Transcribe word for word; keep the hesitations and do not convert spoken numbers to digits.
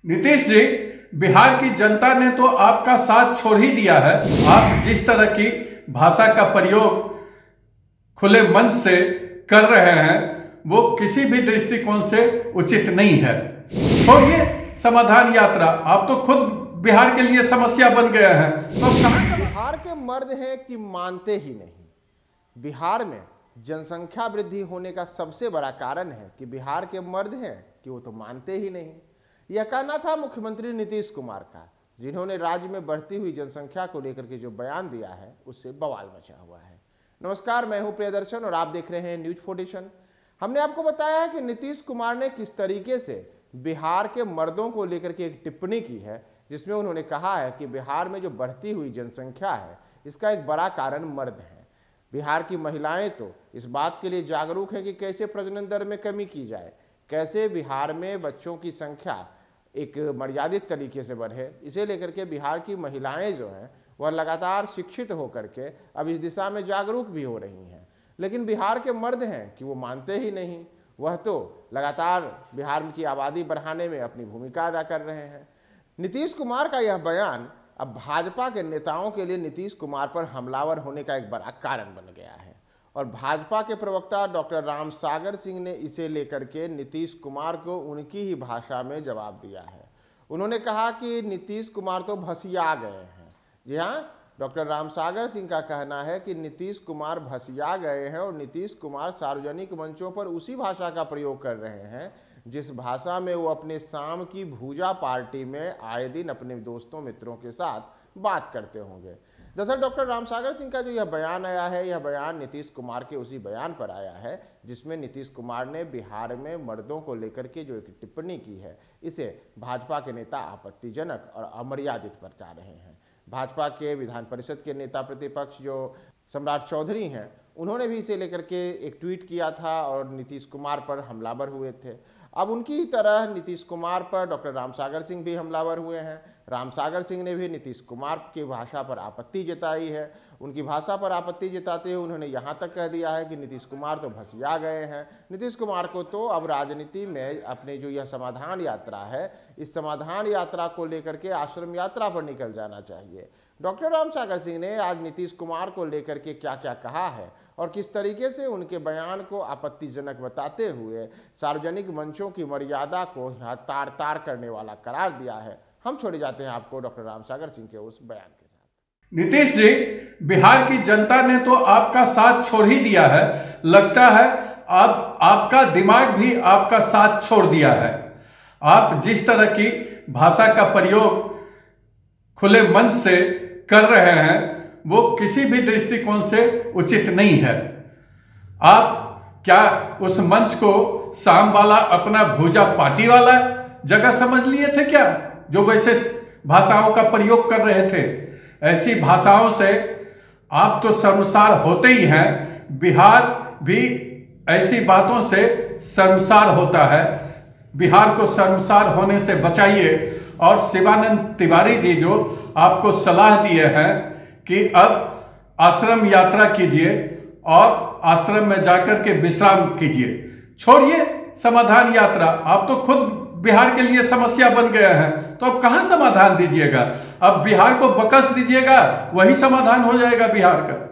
नीतीश जी, बिहार की जनता ने तो आपका साथ छोड़ ही दिया है। आप जिस तरह की भाषा का प्रयोग खुले मंच से कर रहे हैं वो किसी भी दृष्टिकोण से उचित नहीं है। छोड़िए समाधान यात्रा, आप तो खुद बिहार के लिए समस्या बन गए हैं। तो कहां से बिहार के मर्द हैं कि मानते ही नहीं। बिहार में जनसंख्या वृद्धि होने का सबसे बड़ा कारण है कि बिहार के मर्द हैं कि वो तो मानते ही नहीं। यह कहना था मुख्यमंत्री नीतीश कुमार का, जिन्होंने राज्य में बढ़ती हुई जनसंख्या को लेकर के जो बयान दिया है उससे बवाल मचा हुआ है। नमस्कार, मैं हूं प्रियदर्शन और आप देख रहे हैं न्यूज फोर्टीशन। हमने आपको बताया है कि नीतीश कुमार ने किस तरीके से बिहार के मर्दों को लेकर के एक टिप्पणी की है, जिसमें उन्होंने कहा है कि बिहार में जो बढ़ती हुई जनसंख्या है इसका एक बड़ा कारण मर्द है। बिहार की महिलाएं तो इस बात के लिए जागरूक हैं कि कैसे प्रजनन दर में कमी की जाए, कैसे बिहार में बच्चों की संख्या एक मर्यादित तरीके से बढ़े। इसे लेकर के बिहार की महिलाएं जो हैं वह लगातार शिक्षित होकर के अब इस दिशा में जागरूक भी हो रही हैं। लेकिन बिहार के मर्द हैं कि वो मानते ही नहीं। वह तो लगातार बिहार की आबादी बढ़ाने में अपनी भूमिका अदा कर रहे हैं। नीतीश कुमार का यह बयान अब भाजपा के नेताओं के लिए नीतीश कुमार पर हमलावर होने का एक बड़ा कारण बन गया है और भाजपा के प्रवक्ता डॉक्टर राम सागर सिंह ने इसे लेकर के नीतीश कुमार को उनकी ही भाषा में जवाब दिया है। उन्होंने कहा कि नीतीश कुमार तो भसिया गए हैं। जी हाँ, डॉक्टर राम सागर सिंह का कहना है कि नीतीश कुमार भसिया गए हैं और नीतीश कुमार सार्वजनिक मंचों पर उसी भाषा का प्रयोग कर रहे हैं जिस भाषा में वो अपने शाम की भूजा पार्टी में आए दिन अपने दोस्तों मित्रों के साथ बात करते होंगे। दरअसल डॉक्टर राम सागर सिंह का जो यह बयान आया है, यह बयान नीतीश कुमार के उसी बयान पर आया है जिसमें नीतीश कुमार ने बिहार में मर्दों को लेकर के जो एक टिप्पणी की है, इसे भाजपा के नेता आपत्तिजनक और अमर्यादित बता रहे हैं। भाजपा के विधान परिषद के नेता प्रतिपक्ष जो सम्राट चौधरी हैं, उन्होंने भी इसे लेकर के एक ट्वीट किया था और नीतीश कुमार पर हमलावर हुए थे। अब उनकी ही तरह नीतीश कुमार पर डॉक्टर राम सागर सिंह भी हमलावर हुए हैं। राम सागर सिंह ने भी नीतीश कुमार की भाषा पर आपत्ति जताई है। उनकी भाषा पर आपत्ति जताते हुए उन्होंने यहाँ तक कह दिया है कि नीतीश कुमार तो भसिया गए हैं। नीतीश कुमार को तो अब राजनीति में अपने जो यह समाधान यात्रा है, इस समाधान यात्रा को लेकर के आश्रम यात्रा पर निकल जाना चाहिए। डॉक्टर राम सागर सिंह ने आज नीतीश कुमार को लेकर के क्या क्या कहा है और किस तरीके से उनके बयान को आपत्तिजनक बताते हुए सार्वजनिक मंचों की मर्यादा को तार तार करने वाला करार दिया है, हम छोड़े जाते हैं आपको डॉक्टर राम सागर सिंह के उस बयान के साथ। नीतीश जी, बिहार की जनता ने तो आपका साथ छोड़ ही दिया है। लगता है अब आपका दिमाग भी आपका साथ छोड़ दिया है। आप जिस तरह की भाषा का प्रयोग खुले मंच से कर रहे हैं वो किसी भी दृष्टिकोण से उचित नहीं है। आप क्या उस मंच को शाम वाला अपना भूजा पार्टी वाला जगह समझ लिए थे क्या, जो वैसे भाषाओं का प्रयोग कर रहे थे? ऐसी भाषाओं से आप तो शर्मसार होते ही हैं। बिहार भी ऐसी बातों से शर्मसार होता है। बिहार को शर्मसार होने से बचाइए। और शिवानंद तिवारी जी जो आपको सलाह दिए हैं कि अब आश्रम यात्रा कीजिए और आश्रम में जाकर के विश्राम कीजिए। छोड़िए समाधान यात्रा, आप तो खुद बिहार के लिए समस्या बन गए हैं। तो अब कहां समाधान दीजिएगा? अब बिहार को बकस दीजिएगा, वही समाधान हो जाएगा बिहार का।